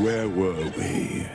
Where were we?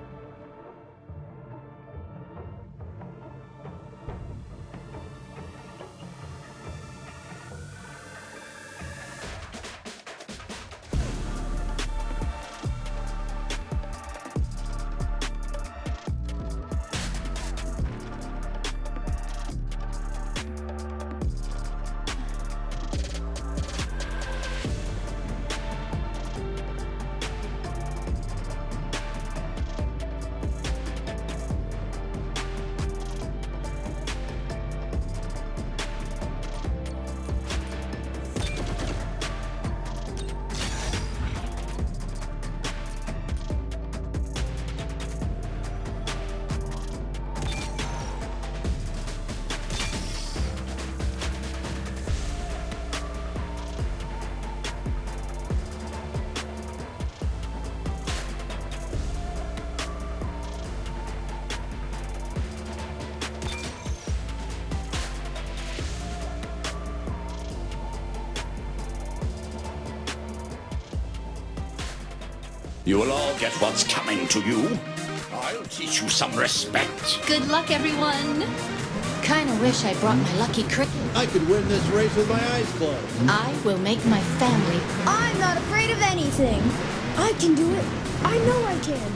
You will all get what's coming to you. I'll teach you some respect. Good luck, everyone. Kinda wish I brought my lucky cricket. I could win this race with my eyes closed. I will make my family. I'm not afraid of anything. I can do it. I know I can.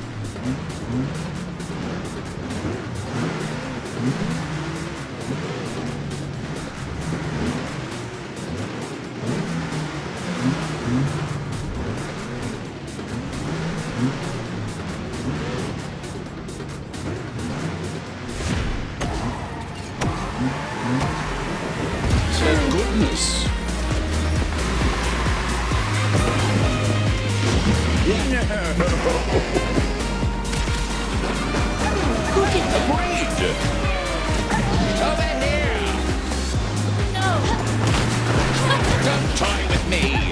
Thank goodness. Who did the braid? Over here! No! Don't toy with me!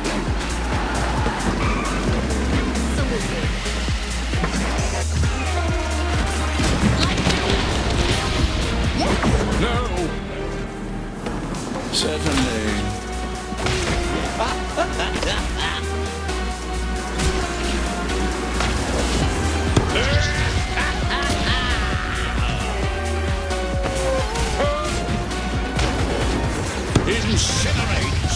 No! Certainly. Incinerate!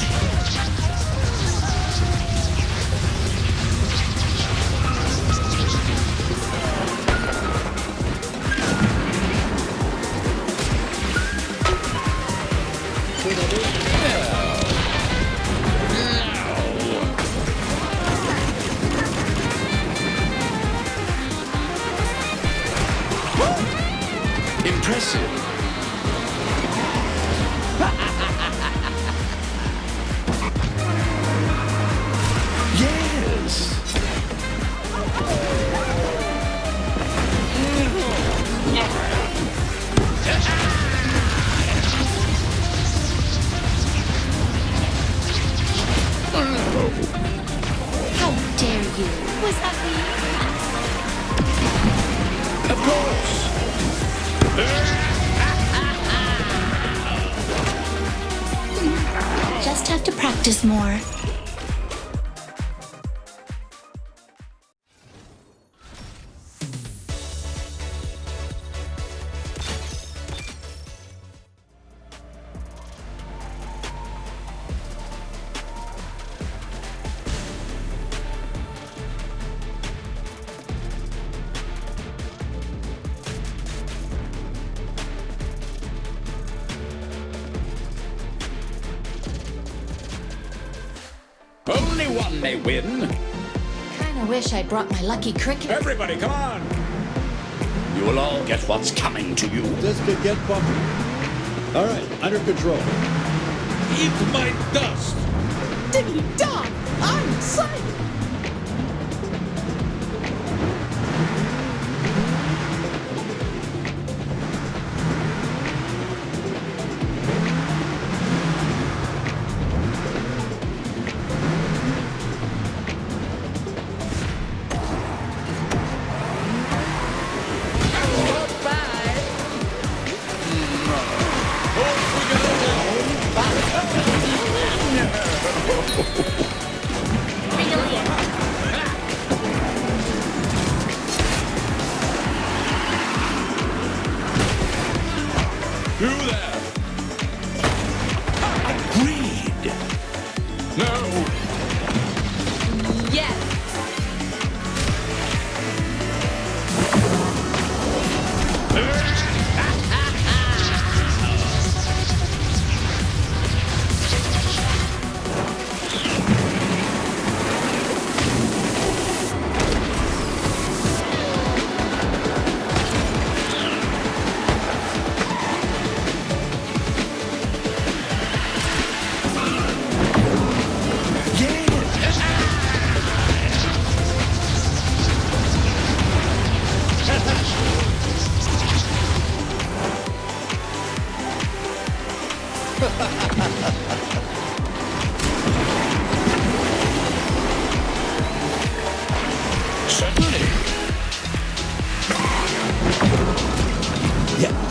Impressive. Yes. How dare you? Was that me? Of course. Just have to practice more. Only one may win. Kinda wish I brought my lucky cricket. Everybody, come on! You will all get what's coming to you. This could get bumpy. All right, under control. Eat my dust! Diggity dog! I'm excited! You there! Agreed! No! Yes. Certainly. Yeah.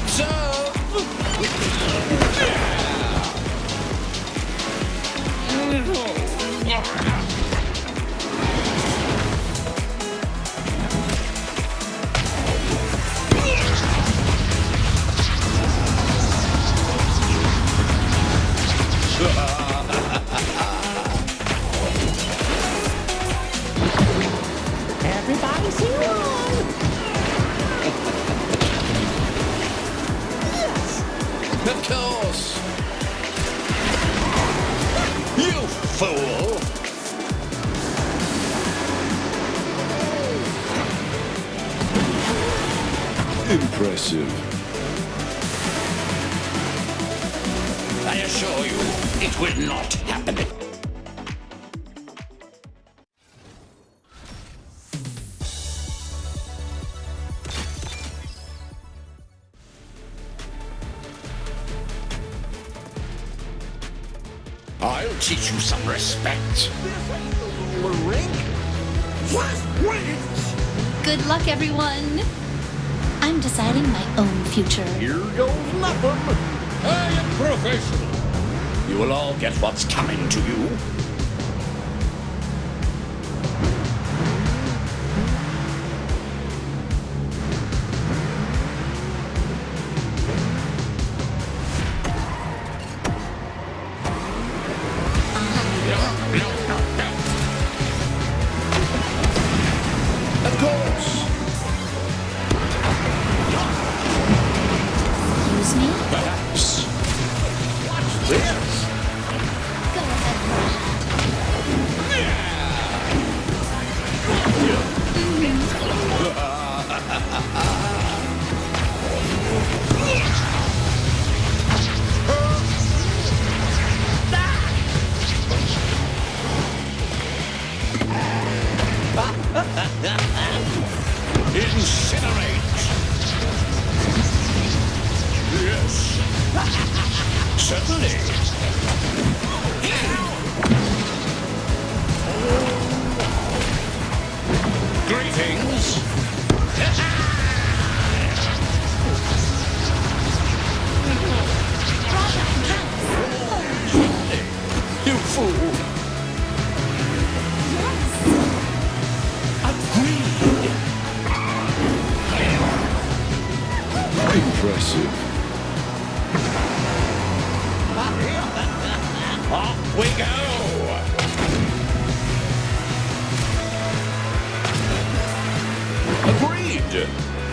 Everybody sing along. Yes. Of course. You fool! Impressive. I assure you, it will not happen. I'll teach you some respect. Good luck, everyone. I'm deciding my own future. Here goes nothing. I am professional. You will all get what's coming to you. Of course. Use me? Perhaps. Watch this. Go ahead. Incinerate. Yes. Certainly. Greetings. You fool. Agreed. Impressive. Off we go. Agreed.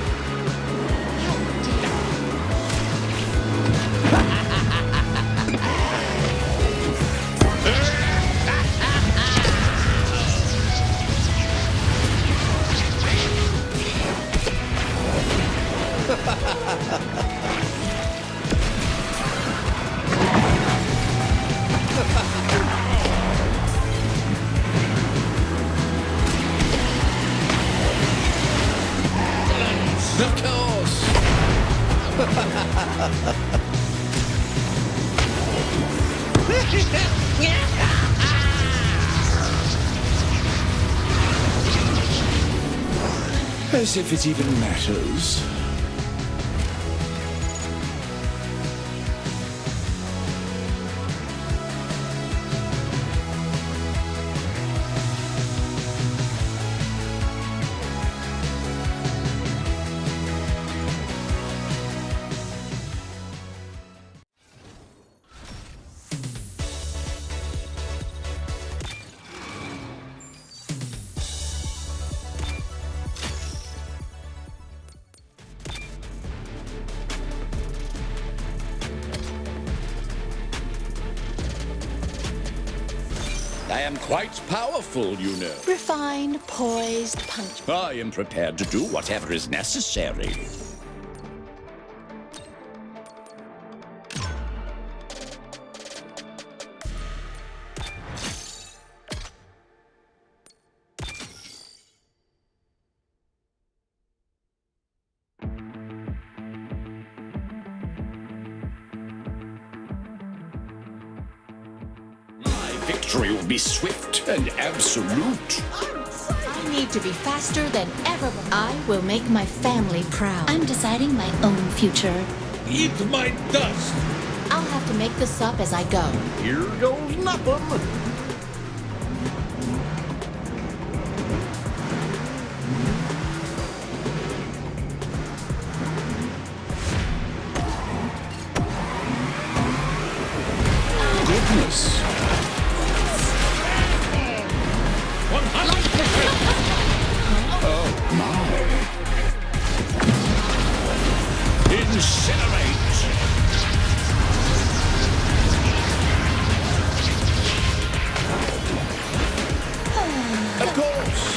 Of course. As if it even matters. I am quite powerful, you know. Refined, poised, punctual. I am prepared to do whatever is necessary. Victory will be swift and absolute. I need to be faster than ever. I will make my family proud. I'm deciding my own future. Eat my dust. I'll have to make this up as I go. Here goes nothing. Goodness. Oh my. Incinerate. Of course.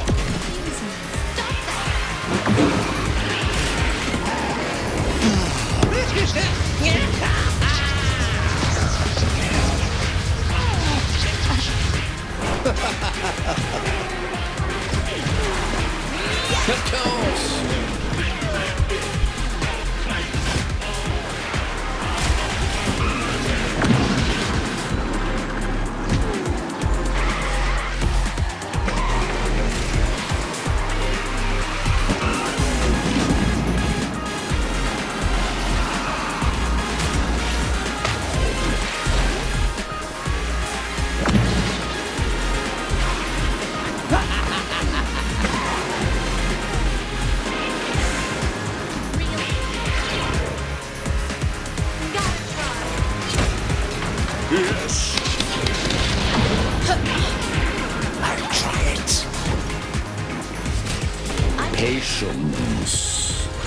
Of course. Yes. I'll try it. Patience.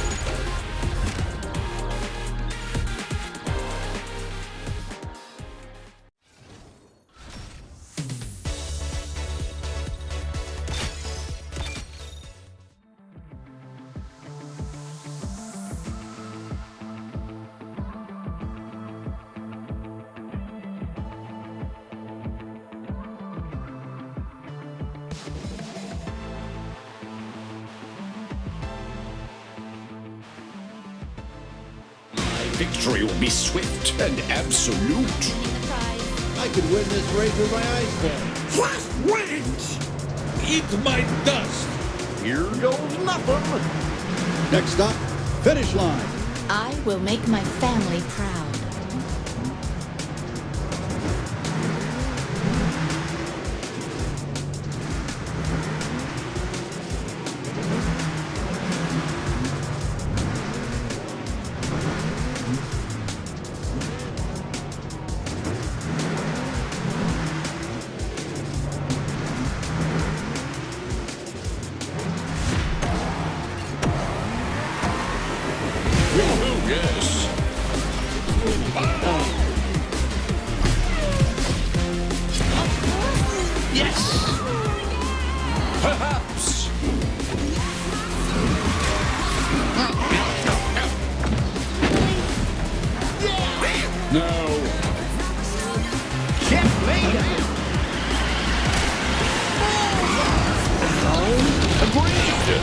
Victory will be swift and absolute. I could win this race with my eyes closed. Flash wings. Eat my dust. Here goes nothing. Next stop, finish line. I will make my family proud. Oh, yes. Yes. Perhaps. No. Checkmate. Agreed.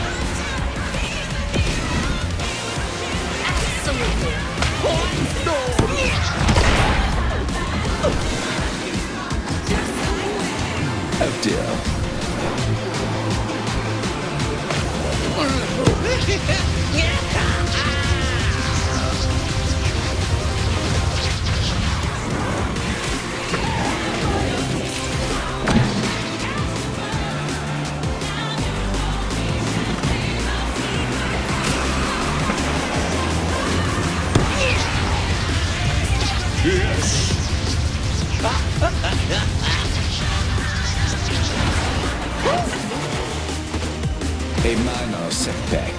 Oh dear. Yes. A minor setback.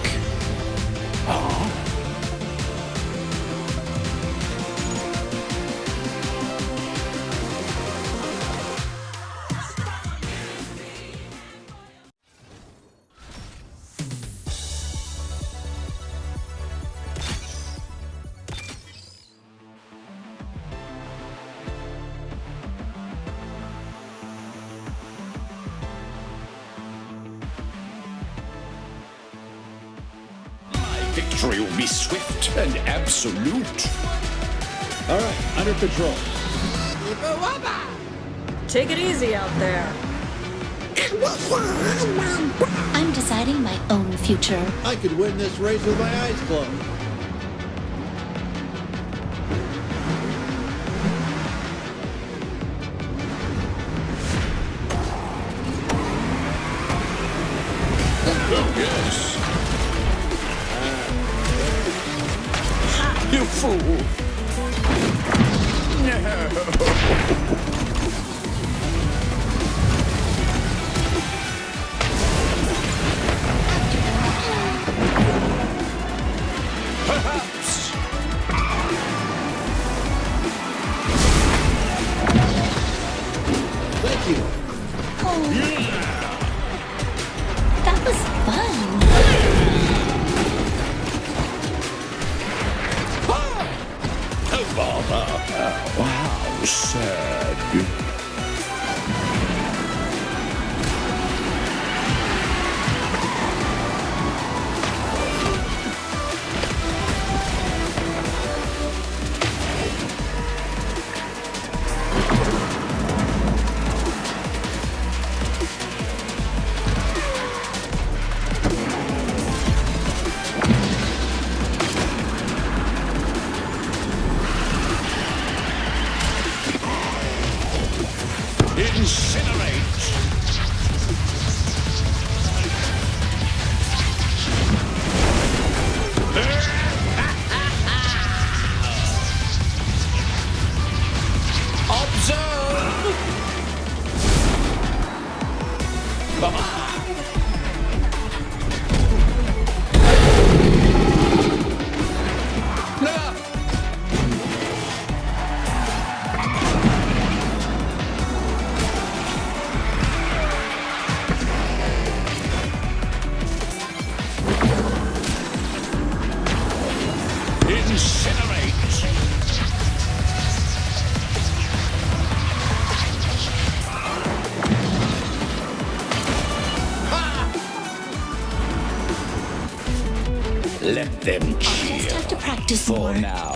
victory will be swift and absolute. All right, under control. Take it easy out there. I'm deciding my own future. I could win this race with my eyes closed. Oh, yes. You fool. No. Perhaps. Thank you. That was fun. Oh, bother. How sad. Incinerate! Observe! Incinerate! Let them I'll just have to practice for more. now.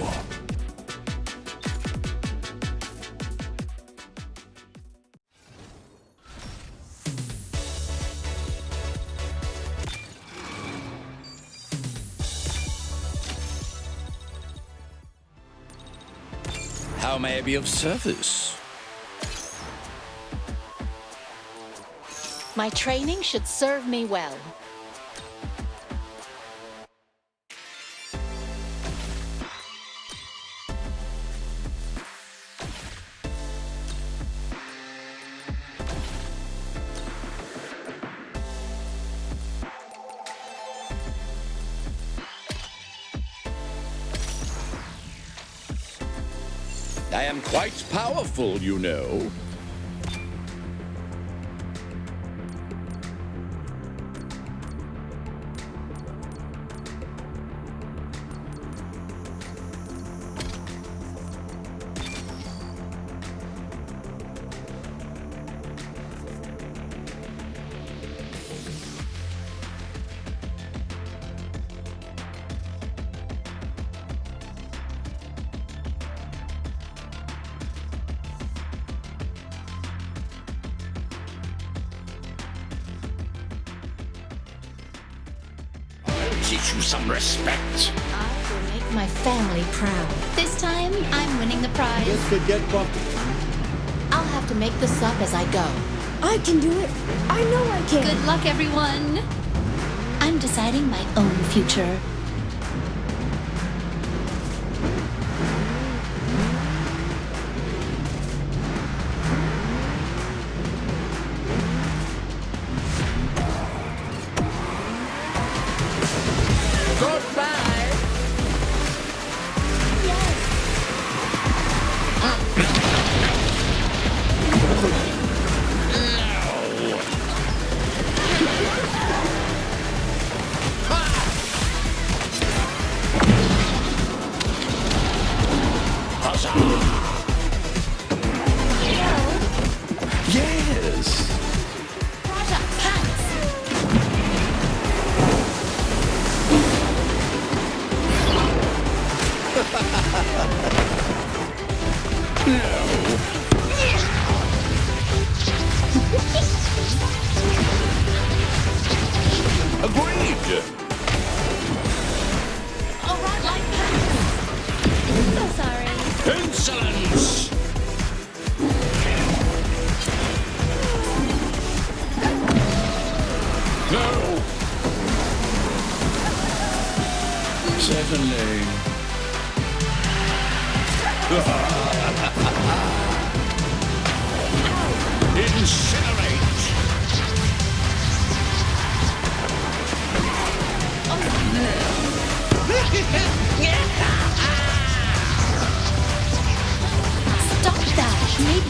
How may I be of service? My training should serve me well. I am quite powerful, you know. Teach you some respect. I will make my family proud. This time, I'm winning the prize. This could get bumpy. I'll have to make this up as I go. I can do it. I know I can. Good luck, everyone. I'm deciding my own future. Goodbye. Yes. Raja, pass. Agreed! All right, like So sorry. Insolence! No! Certainly. Incinerate! Stop that. Maybe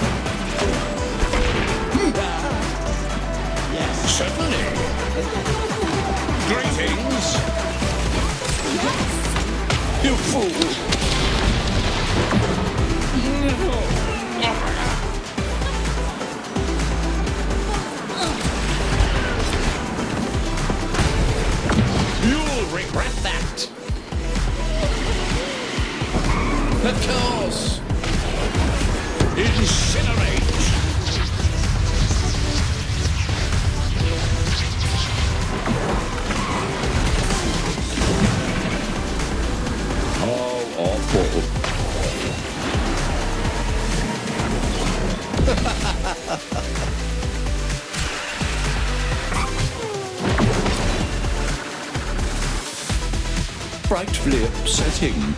Certainly. Greetings. You fool. You'll regret that. Of course. Incinerate. How awful. Frightfully upsetting.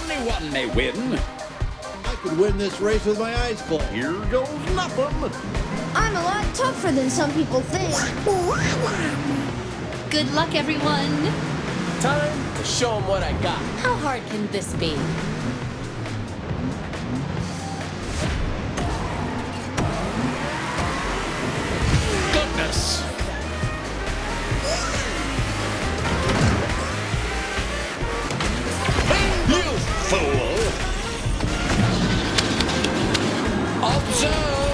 Anyone may win. I could win this race with my eyes closed. Here goes nothing. I'm a lot tougher than some people think. Good luck, everyone. Time to show them what I got. How hard can this be? Goodness. You fool. Observe.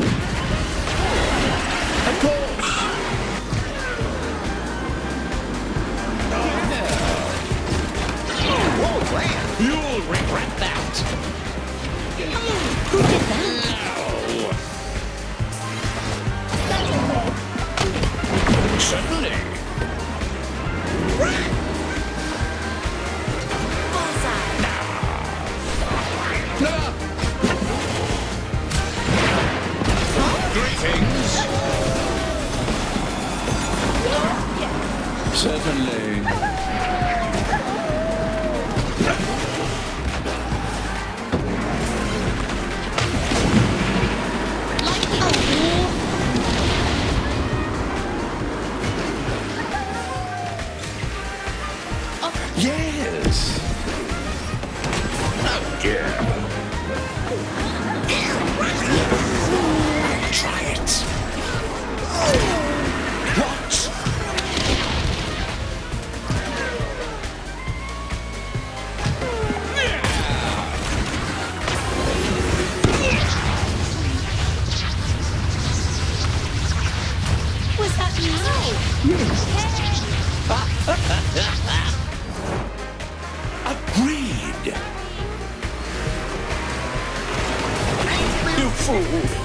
Of course. You'll regret that. Who did that? No. That's okay. Certainly. Bullseye. Greetings. Certainly. Yes. Oh dear. Try it. What? Was that Agreed. You fool.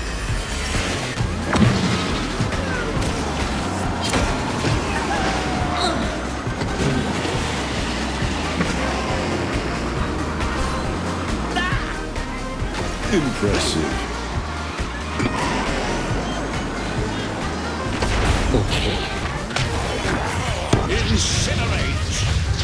Impressive. Incinerate.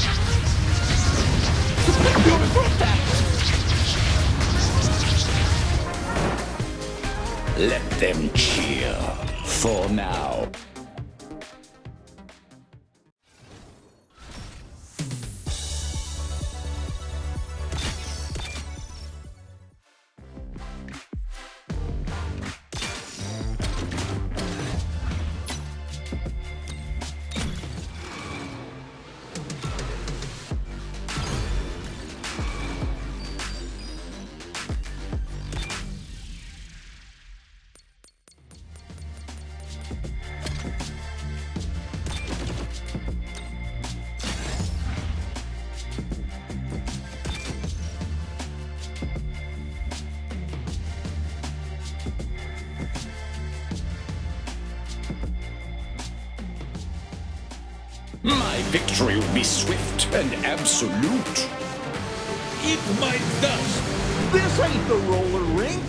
Let them cheer for now. My victory will be swift and absolute. Eat my dust. This ain't the roller rink.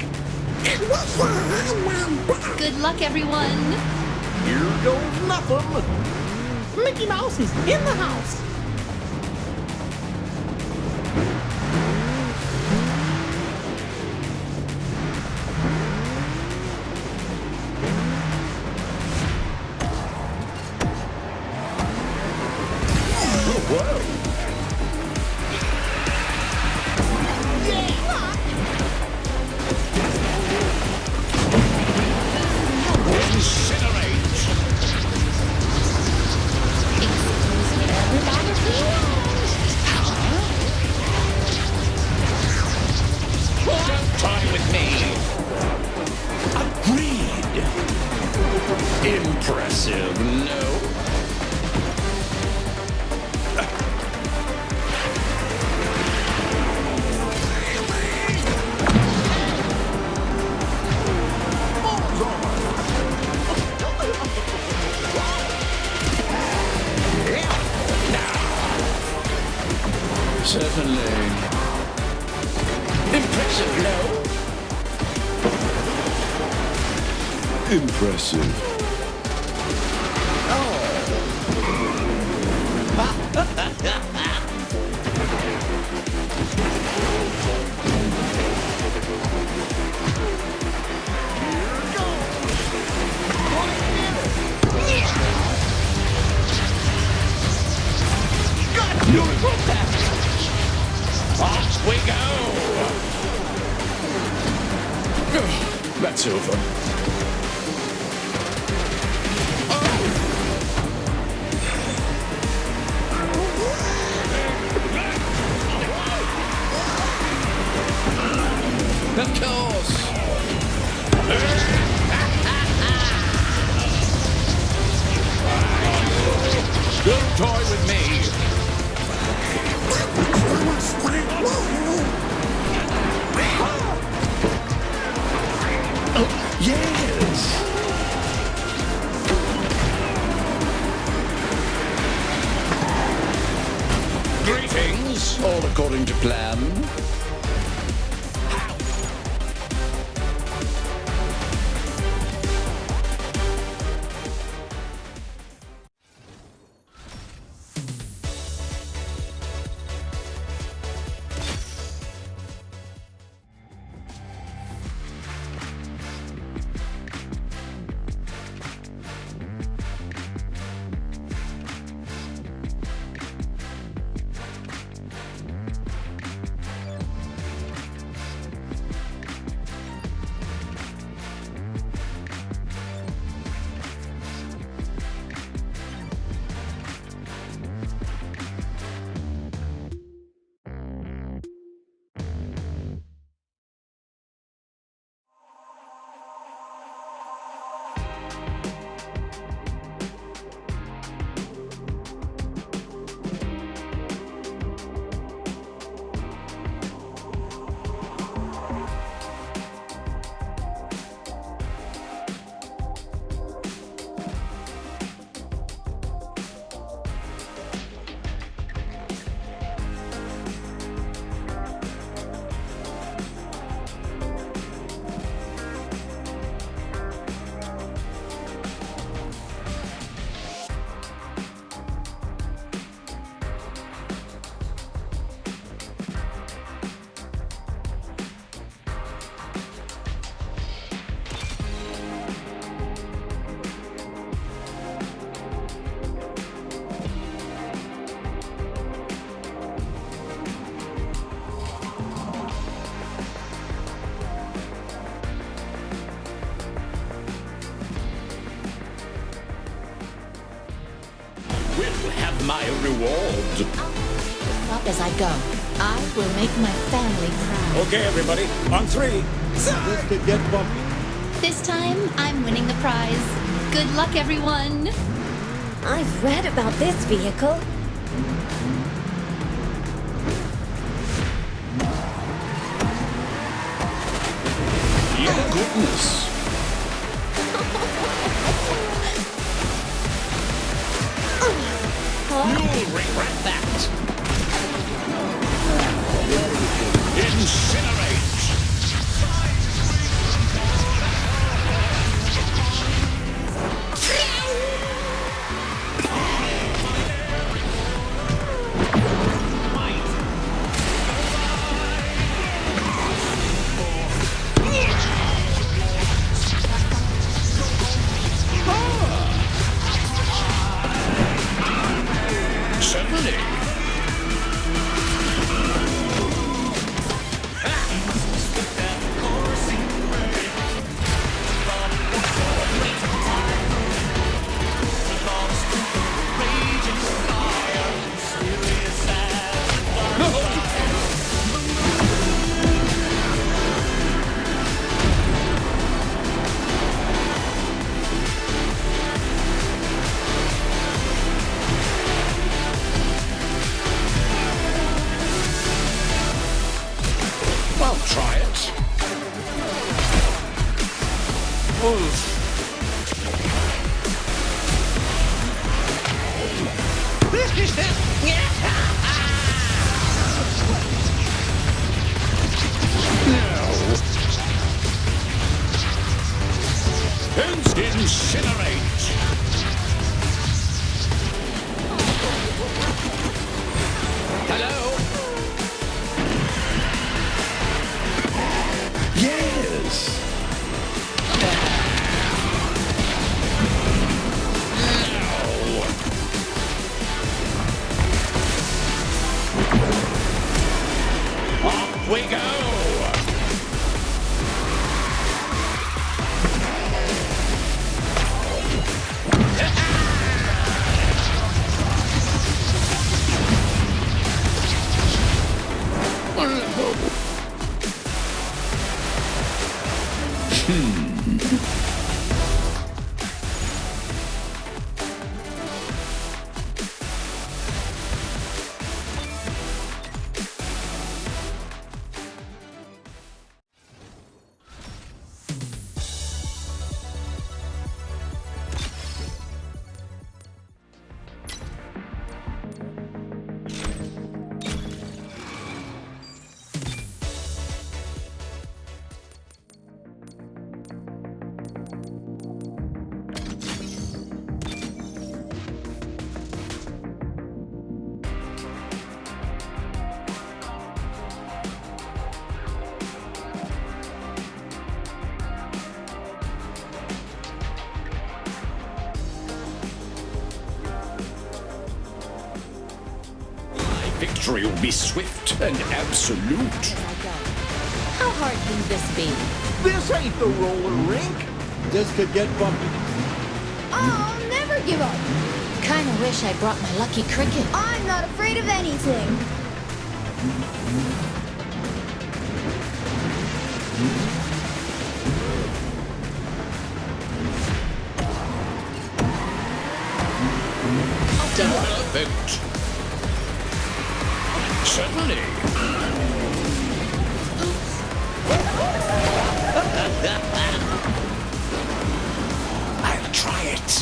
Good luck, everyone. Here goes nothing. Mickey Mouse is in the house. Impressive, no? Certainly. Impressive, no? Impressive. Off we go! That's over. Of course! Don't toy with me! Oh, yes! Greetings, all according to plan. Will have my reward. Up as I go. I will make my family proud. Okay, everybody, on three. This could get bumpy. This time, I'm winning the prize. Good luck, everyone. I've read about this vehicle. Your goodness. You'll regret that. Incinerate. Certainly. victory will be swift and absolute. How hard can this be? This ain't the roller rink. This could get bumpy. I'll never give up. Kinda wish I brought my lucky cricket. I'm not afraid of anything. Perfect. Certainly. I'll try it.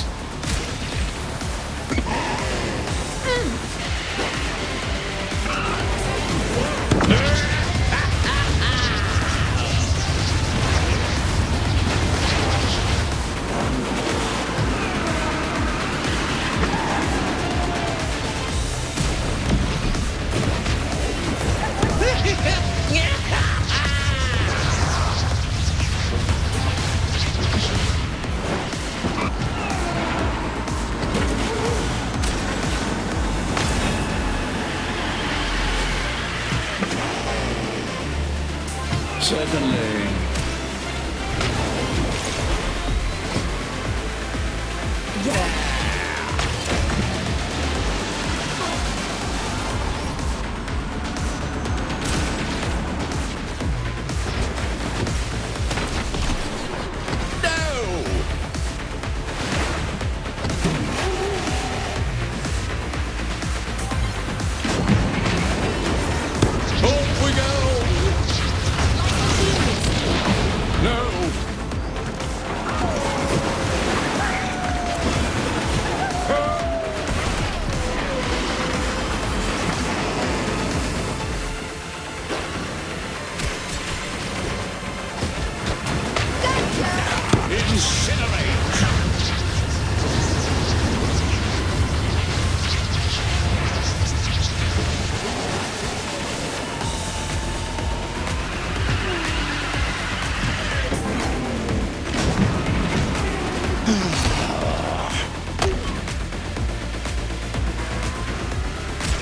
Certainly.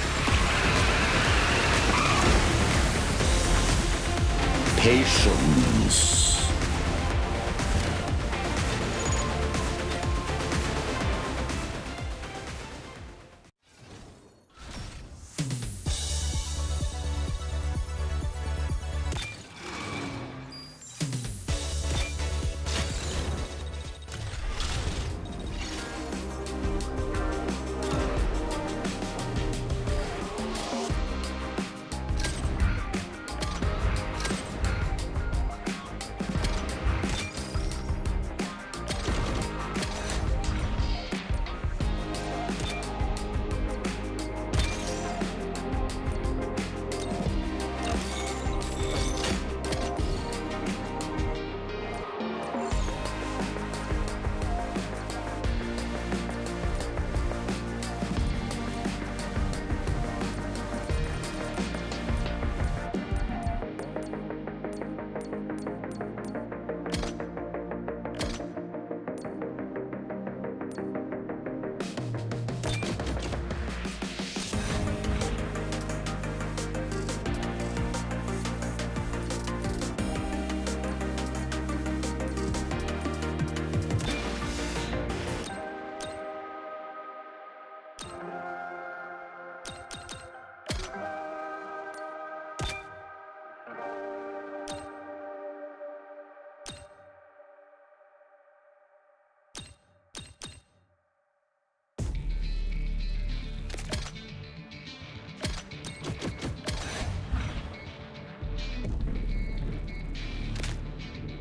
Patience.